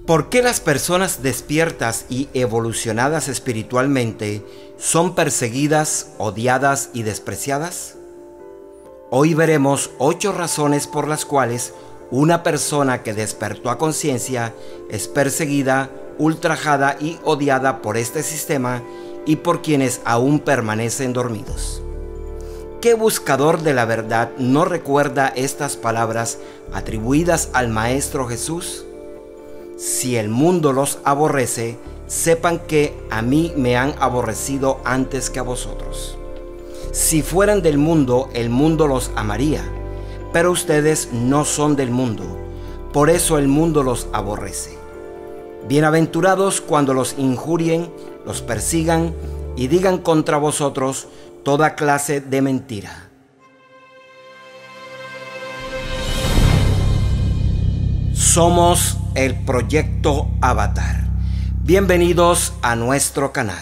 ¿Por qué las personas despiertas y evolucionadas espiritualmente son perseguidas, odiadas y despreciadas? Hoy veremos 8 razones por las cuales una persona que despertó a conciencia es perseguida, ultrajada y odiada por este sistema y por quienes aún permanecen dormidos. ¿Qué buscador de la verdad no recuerda estas palabras atribuidas al Maestro Jesús? Si el mundo los aborrece, sepan que a mí me han aborrecido antes que a vosotros. Si fueran del mundo, el mundo los amaría, pero ustedes no son del mundo, por eso el mundo los aborrece. Bienaventurados cuando los injurien, los persigan y digan contra vosotros toda clase de mentira. Somos el Proyecto Avatar. Bienvenidos a nuestro canal.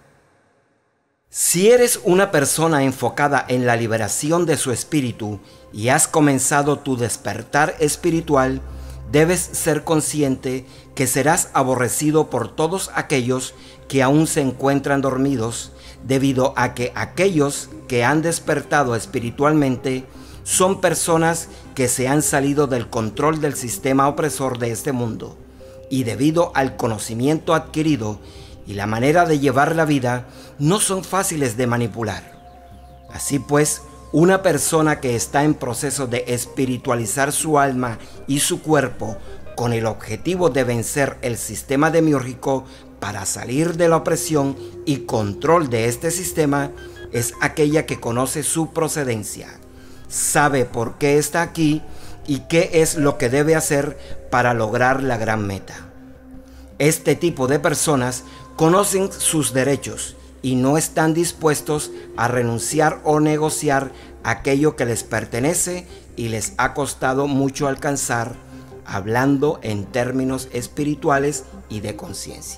Si eres una persona enfocada en la liberación de su espíritu y has comenzado tu despertar espiritual, debes ser consciente que serás aborrecido por todos aquellos que aún se encuentran dormidos, debido a que aquellos que han despertado espiritualmente son personas que se han salido del control del sistema opresor de este mundo, y debido al conocimiento adquirido y la manera de llevar la vida, no son fáciles de manipular. Así pues, una persona que está en proceso de espiritualizar su alma y su cuerpo con el objetivo de vencer el sistema demiúrgico para salir de la opresión y control de este sistema, es aquella que conoce su procedencia, sabe por qué está aquí y qué es lo que debe hacer para lograr la gran meta. Este tipo de personas conocen sus derechos y no están dispuestos a renunciar o negociar aquello que les pertenece y les ha costado mucho alcanzar, hablando en términos espirituales y de conciencia.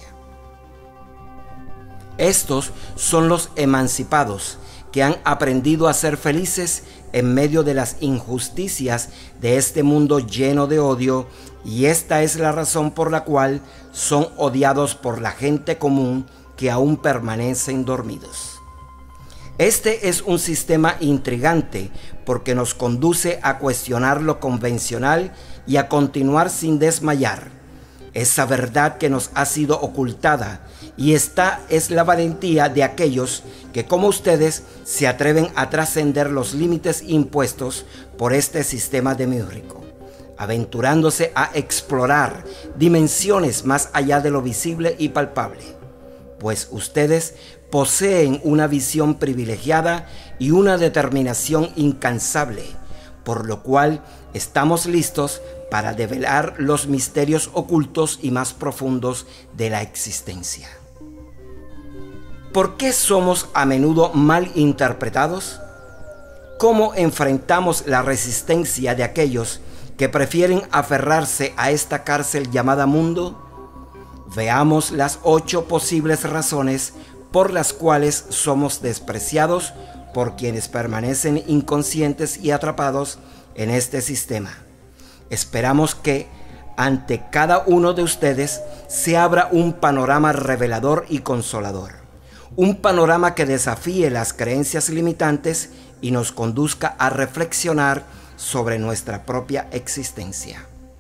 Estos son los emancipados que han aprendido a ser felices en medio de las injusticias de este mundo lleno de odio, y esta es la razón por la cual son odiados por la gente común que aún permanecen dormidos. Este es un sistema intrigante porque nos conduce a cuestionar lo convencional y a continuar sin desmayar. Esa verdad que nos ha sido ocultada, y esta es la valentía de aquellos que, como ustedes, se atreven a trascender los límites impuestos por este sistema demiúrgico, aventurándose a explorar dimensiones más allá de lo visible y palpable, pues ustedes poseen una visión privilegiada y una determinación incansable, por lo cual estamos listos para develar los misterios ocultos y más profundos de la existencia. ¿Por qué somos a menudo mal interpretados? ¿Cómo enfrentamos la resistencia de aquellos que prefieren aferrarse a esta cárcel llamada mundo? Veamos las 8 posibles razones por las cuales somos despreciados por quienes permanecen inconscientes y atrapados en este sistema. Esperamos que ante cada uno de ustedes se abra un panorama revelador y consolador. Un panorama que desafíe las creencias limitantes y nos conduzca a reflexionar sobre nuestra propia existencia.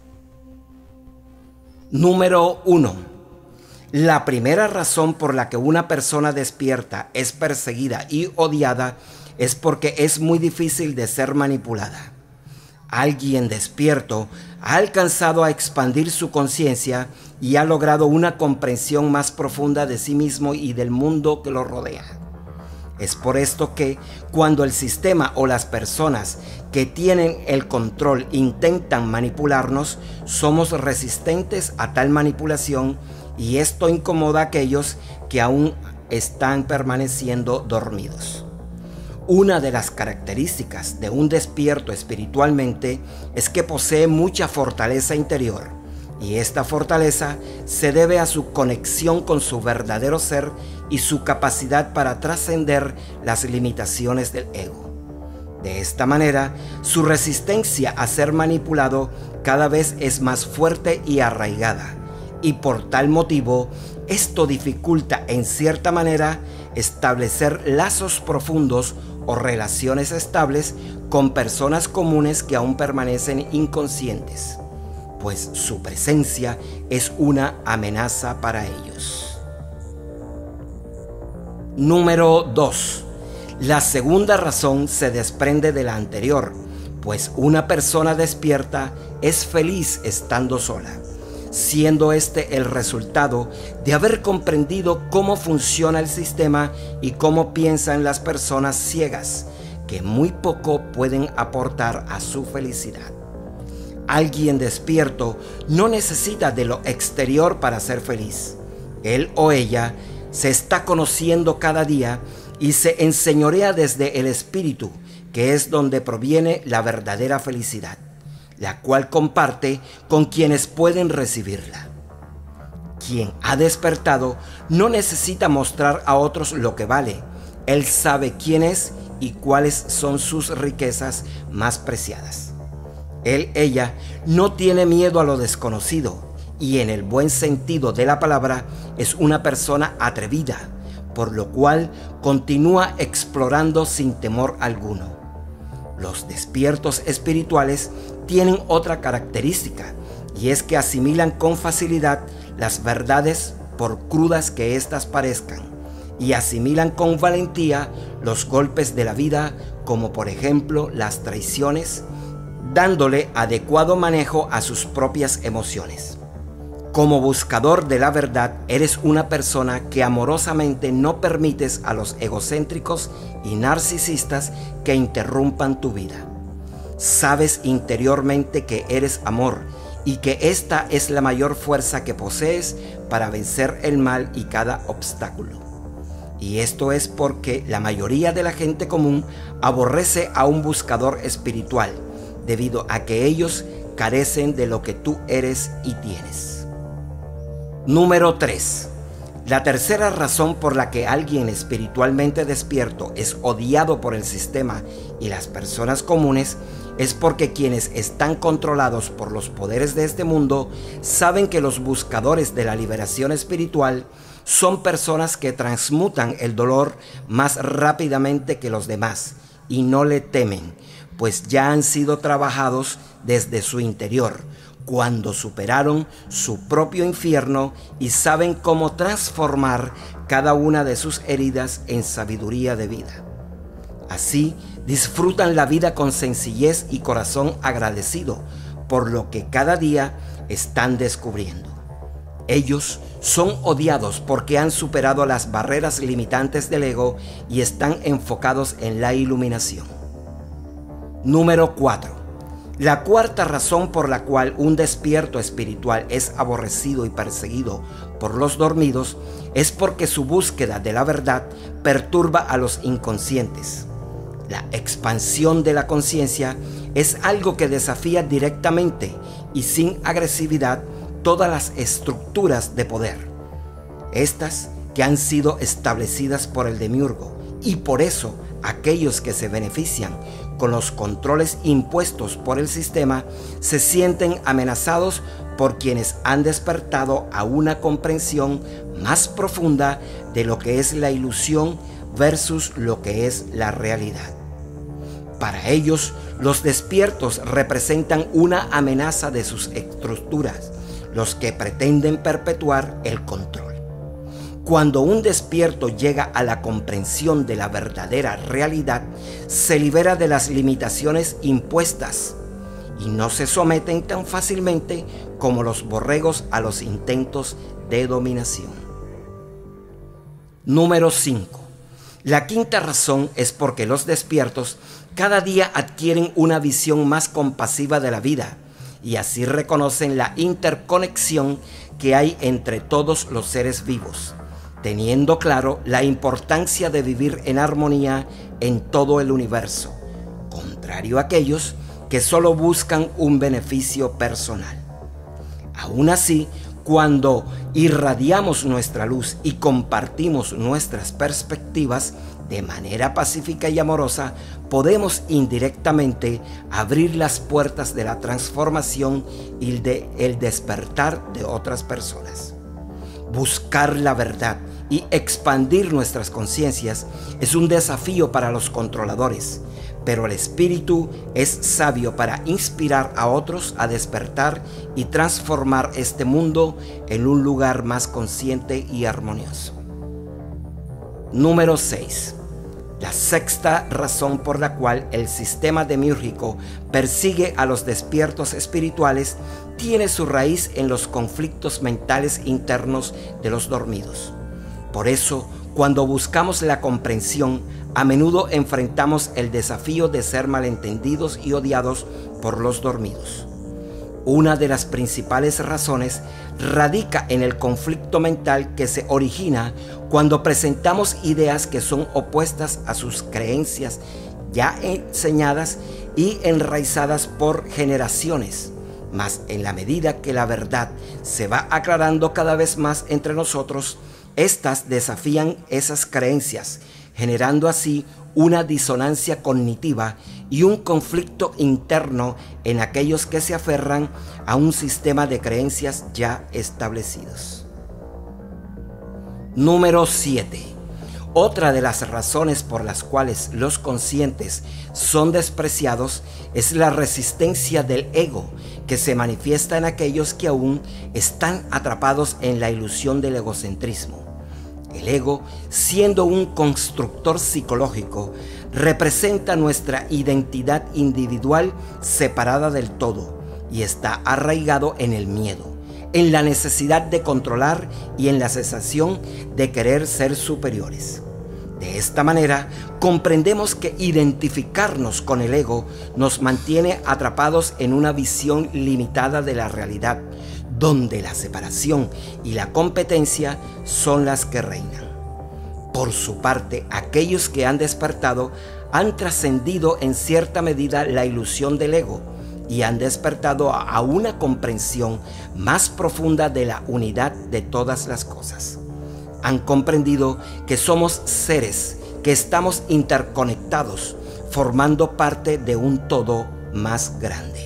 Número 1. La primera razón por la que una persona despierta es perseguida y odiada es porque es muy difícil de ser manipulada. Alguien despierto ha alcanzado a expandir su conciencia y ha logrado una comprensión más profunda de sí mismo y del mundo que lo rodea. Es por esto que cuando el sistema o las personas que tienen el control intentan manipularnos, somos resistentes a tal manipulación, y esto incomoda a aquellos que aún están permaneciendo dormidos. Una de las características de un despierto espiritualmente es que posee mucha fortaleza interior, y esta fortaleza se debe a su conexión con su verdadero ser y su capacidad para trascender las limitaciones del ego. De esta manera, su resistencia a ser manipulado cada vez es más fuerte y arraigada, y por tal motivo esto dificulta en cierta manera establecer lazos profundos o relaciones estables con personas comunes que aún permanecen inconscientes, pues su presencia es una amenaza para ellos. Número 2. La segunda razón se desprende de la anterior, pues una persona despierta es feliz estando sola, siendo este el resultado de haber comprendido cómo funciona el sistema y cómo piensan las personas ciegas, que muy poco pueden aportar a su felicidad. Alguien despierto no necesita de lo exterior para ser feliz. Él o ella se está conociendo cada día y se enseñorea desde el espíritu, que es donde proviene la verdadera felicidad, la cual comparte con quienes pueden recibirla. Quien ha despertado no necesita mostrar a otros lo que vale. Él sabe quién es y cuáles son sus riquezas más preciadas. Ella no tiene miedo a lo desconocido y en el buen sentido de la palabra es una persona atrevida, por lo cual continúa explorando sin temor alguno. Los despiertos espirituales tienen otra característica, y es que asimilan con facilidad las verdades por crudas que éstas parezcan, y asimilan con valentía los golpes de la vida, como por ejemplo las traiciones, dándole adecuado manejo a sus propias emociones. Como buscador de la verdad, eres una persona que amorosamente no permites a los egocéntricos y narcisistas que interrumpan tu vida. Sabes interiormente que eres amor y que esta es la mayor fuerza que posees para vencer el mal y cada obstáculo. Y esto es porque la mayoría de la gente común aborrece a un buscador espiritual, debido a que ellos carecen de lo que tú eres y tienes. Número 3. La tercera razón por la que alguien espiritualmente despierto es odiado por el sistema y las personas comunes es porque quienes están controlados por los poderes de este mundo saben que los buscadores de la liberación espiritual son personas que transmutan el dolor más rápidamente que los demás y no le temen, pues ya han sido trabajados desde su interior, cuando superaron su propio infierno y saben cómo transformar cada una de sus heridas en sabiduría de vida. Así, disfrutan la vida con sencillez y corazón agradecido por lo que cada día están descubriendo. Ellos son odiados porque han superado las barreras limitantes del ego y están enfocados en la iluminación. Número 4. La cuarta razón por la cual un despierto espiritual es aborrecido y perseguido por los dormidos es porque su búsqueda de la verdad perturba a los inconscientes. La expansión de la conciencia es algo que desafía directamente y sin agresividad todas las estructuras de poder, estas que han sido establecidas por el demiurgo, y por eso aquellos que se benefician con los controles impuestos por el sistema se sienten amenazados por quienes han despertado a una comprensión más profunda de lo que es la ilusión versus lo que es la realidad. Para ellos, los despiertos representan una amenaza de sus estructuras, los que pretenden perpetuar el control. Cuando un despierto llega a la comprensión de la verdadera realidad, se libera de las limitaciones impuestas y no se someten tan fácilmente como los borregos a los intentos de dominación. Número 5. La quinta razón es porque los despiertos cada día adquieren una visión más compasiva de la vida y así reconocen la interconexión que hay entre todos los seres vivos, teniendo claro la importancia de vivir en armonía en todo el universo, contrario a aquellos que solo buscan un beneficio personal. Aún así, cuando irradiamos nuestra luz y compartimos nuestras perspectivas, de manera pacífica y amorosa, podemos indirectamente abrir las puertas de la transformación y el despertar de otras personas. Buscar la verdad y expandir nuestras conciencias es un desafío para los controladores, pero el espíritu es sabio para inspirar a otros a despertar y transformar este mundo en un lugar más consciente y armonioso. Número 6. La sexta razón por la cual el sistema demiúrgico persigue a los despiertos espirituales tiene su raíz en los conflictos mentales internos de los dormidos. Por eso, cuando buscamos la comprensión, a menudo enfrentamos el desafío de ser malentendidos y odiados por los dormidos. Una de las principales razones radica en el conflicto mental que se origina cuando presentamos ideas que son opuestas a sus creencias ya enseñadas y enraizadas por generaciones. Mas en la medida que la verdad se va aclarando cada vez más entre nosotros, estas desafían esas creencias, generando así una disonancia cognitiva y un conflicto interno en aquellos que se aferran a un sistema de creencias ya establecidos. Número 7. Otra de las razones por las cuales los conscientes son despreciados es la resistencia del ego, que se manifiesta en aquellos que aún están atrapados en la ilusión del egocentrismo. El ego, siendo un constructor psicológico, representa nuestra identidad individual separada del todo y está arraigado en el miedo, en la necesidad de controlar y en la sensación de querer ser superiores. De esta manera, comprendemos que identificarnos con el ego nos mantiene atrapados en una visión limitada de la realidad, donde la separación y la competencia son las que reinan. Por su parte, aquellos que han despertado han trascendido en cierta medida la ilusión del ego y han despertado a una comprensión más profunda de la unidad de todas las cosas. Han comprendido que somos seres que estamos interconectados, formando parte de un todo más grande.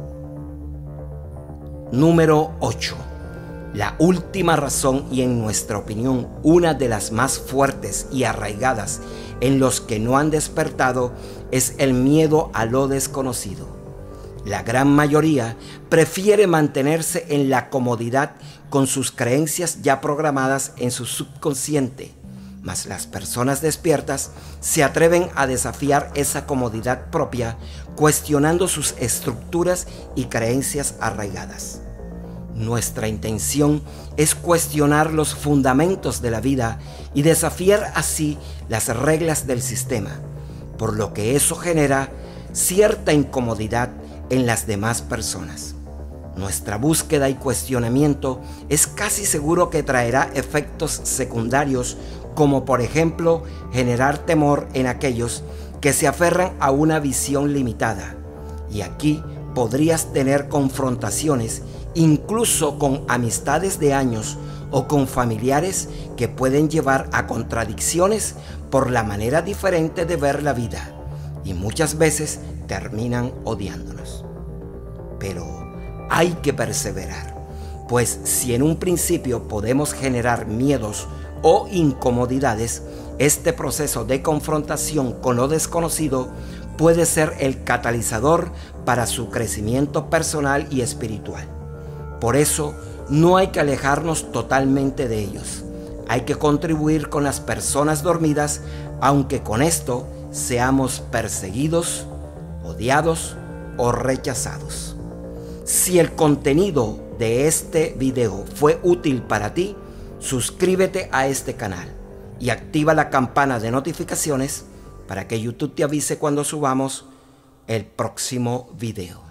Número 8. La última razón y en nuestra opinión una de las más fuertes y arraigadas en los que no han despertado es el miedo a lo desconocido. La gran mayoría prefiere mantenerse en la comodidad con sus creencias ya programadas en su subconsciente, mas las personas despiertas se atreven a desafiar esa comodidad propia, cuestionando sus estructuras y creencias arraigadas. Nuestra intención es cuestionar los fundamentos de la vida y desafiar así las reglas del sistema, por lo que eso genera cierta incomodidad en las demás personas. Nuestra búsqueda y cuestionamiento es casi seguro que traerá efectos secundarios, como por ejemplo generar temor en aquellos que se aferran a una visión limitada. Y aquí podrías tener confrontaciones incluso con amistades de años o con familiares que pueden llevar a contradicciones por la manera diferente de ver la vida y muchas veces terminan odiándonos. Pero hay que perseverar, pues si en un principio podemos generar miedos o incomodidades, este proceso de confrontación con lo desconocido puede ser el catalizador para su crecimiento personal y espiritual. Por eso, no hay que alejarnos totalmente de ellos. Hay que contribuir con las personas dormidas, aunque con esto seamos perseguidos, odiados o rechazados. Si el contenido de este video fue útil para ti, suscríbete a este canal y activa la campana de notificaciones para que YouTube te avise cuando subamos el próximo video.